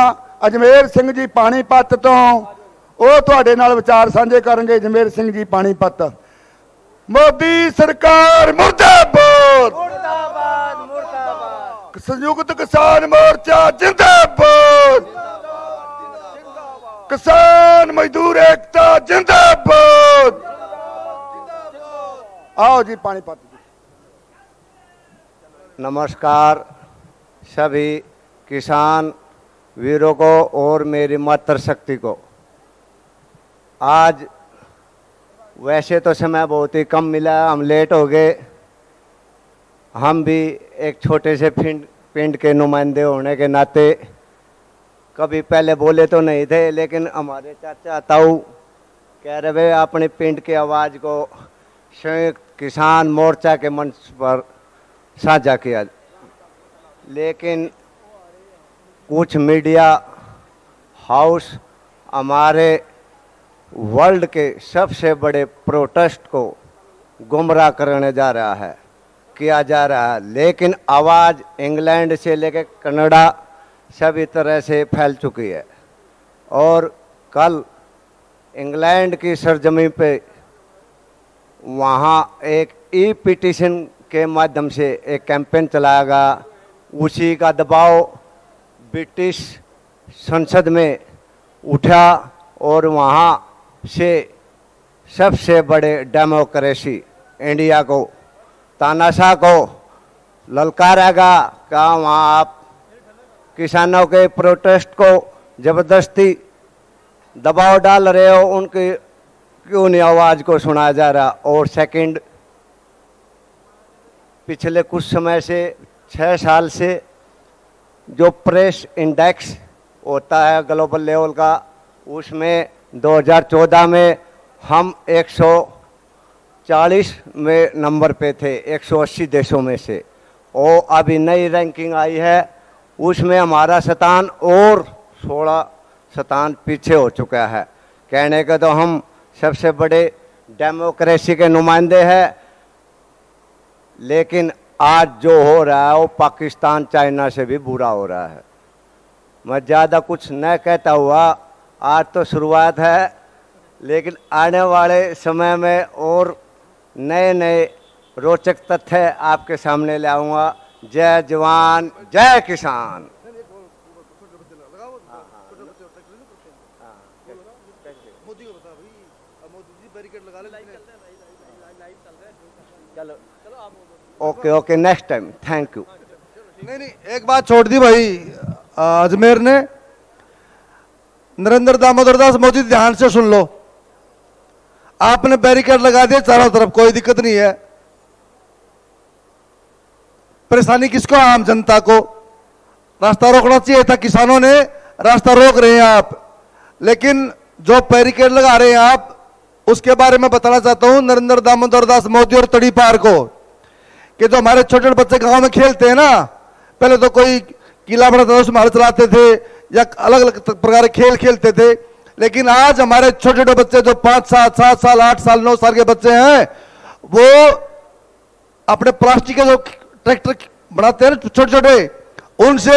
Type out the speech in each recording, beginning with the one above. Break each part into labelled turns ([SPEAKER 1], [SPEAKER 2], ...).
[SPEAKER 1] अजमेर सिंह जी पानीपत तो ਉਹ ਤੁਹਾਡੇ ਨਾਲ ਵਿਚਾਰ ਸਾਂਝੇ ਕਰਨਗੇ। ਜਮੇਰ ਸਿੰਘ ਜੀ ਪਾਣੀਪਤ। मोदी सरकार मुर्दाबाद मुर्दाबाद मुर्दाबाद। संयुक्त किसान मोर्चा जिंदाबाद। किसान मजदूर एकता जिंदाबाद। आओ जी पानीपत जी।
[SPEAKER 2] नमस्कार सभी किसान वीरों को और मेरी मातृशक्ति को। आज वैसे तो समय बहुत ही कम मिला, हम लेट हो गए। हम भी एक छोटे से पिंड के नुमाइंदे होने के नाते कभी पहले बोले तो नहीं थे, लेकिन हमारे चाचा ताऊ कह रहे वे अपने पिंड की आवाज़ को संयुक्त किसान मोर्चा के मंच पर साझा किया। लेकिन कुछ मीडिया हाउस हमारे वर्ल्ड के सबसे बड़े प्रोटेस्ट को गुमराह करने जा रहा है, किया जा रहा है। लेकिन आवाज़ इंग्लैंड से लेकर कनाडा सभी तरह से फैल चुकी है। और कल इंग्लैंड की सरजमी पे वहाँ एक ई पिटीशन के माध्यम से एक कैंपेन चलाया गया। उसी का दबाव ब्रिटिश संसद में उठा और वहाँ से सबसे बड़े डेमोक्रेसी इंडिया को तानाशाह को ललकारेगा। क्या वहाँ आप किसानों के प्रोटेस्ट को ज़बरदस्ती दबाव डाल रहे हो, उनकी क्यों नहीं आवाज़ को सुना जा रहा। और सेकंड, पिछले कुछ समय से 6 साल से जो प्रेस इंडेक्स होता है ग्लोबल लेवल का, उसमें 2014 में हम 140 में नंबर पे थे 180 देशों में से। और अभी नई रैंकिंग आई है, उसमें हमारा स्थान और 16 स्थान पीछे हो चुका है। कहने के तो हम सबसे बड़े डेमोक्रेसी के नुमाइंदे हैं, लेकिन आज जो हो रहा है वो पाकिस्तान चाइना से भी बुरा हो रहा है। मैं ज़्यादा कुछ न कहता हुआ, आज तो शुरुआत है, लेकिन आने वाले समय में और नए नए रोचक तथ्य आपके सामने ले आऊँगा। जय जवान जय किसान। Okay okay, next time, thank you.
[SPEAKER 3] नहीं, एक बात छोड़ दी भाई अजमेर ने। नरेंद्र दामोदर दास मोदी, ध्यान से सुन लो। आपने बैरिकेड लगा दिए चारों तरफ, कोई दिक्कत नहीं है। परेशानी किसको? आम जनता को। रास्ता रोकना चाहिए था, किसानों ने रास्ता रोक रहे हैं आप। लेकिन जो बैरिकेड लगा रहे हैं आप, उसके बारे में बताना चाहता हूं नरेंद्र दामोदर दास मोदी और तड़ी पार को, कि जो हमारे छोटे छोटे बच्चे गांव में खेलते हैं ना, पहले तो कोई किला बना था उसमें हल चलाते थे या अलग अलग प्रकार के खेल खेलते थे। लेकिन आज हमारे छोटे छोटे बच्चे जो 5 साल 7 साल 8 साल 9 साल के बच्चे हैं, वो अपने प्लास्टिक के जो ट्रैक्टर बनाते हैं छोटे छोटे, उनसे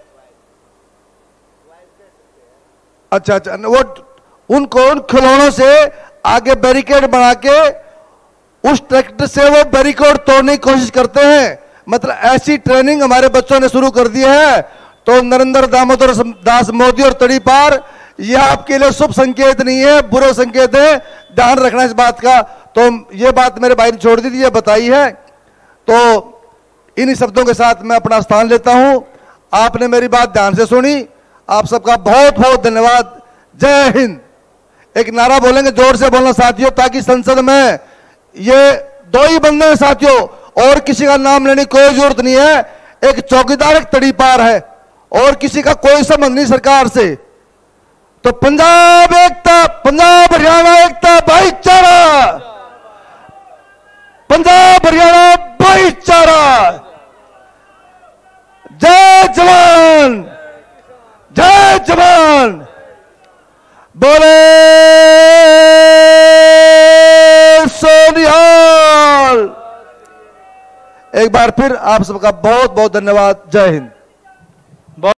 [SPEAKER 3] अच्छा वो उनको उन खिलौनों से आगे बैरिकेड बना के उस ट्रैक्टर से वो बैरिकेड तोड़ने की कोशिश करते हैं। मतलब ऐसी ट्रेनिंग हमारे बच्चों ने शुरू कर दी है। तो नरेंद्र दामोदर दास मोदी और तड़ी पार, यह आपके लिए शुभ संकेत नहीं है, बुरे संकेत है। ध्यान रखना इस बात का। तो ये बात मेरे भाई ने छोड़ दी थी, ये बताई है। तो इन्हीं शब्दों के साथ मैं अपना स्थान लेता हूं। आपने मेरी बात ध्यान से सुनी, आप सबका बहुत बहुत धन्यवाद। जय हिंद। एक नारा बोलेंगे, जोर से बोलना साथियों, ताकि संसद में ये 2 ही बंदे हैं साथियों, और किसी का नाम लेने की कोई जरूरत नहीं है। एक चौकीदार, एक तड़ी पार है, और किसी का कोई संबंध नहीं सरकार से। तो पंजाब एकता, पंजाब हरियाणा एकता भाईचारा, पंजाब हरियाणा भाईचारा। जय जवान जय जवान। बोले सोनिहाल। एक बार फिर आप सबका बहुत बहुत धन्यवाद। जय हिंद।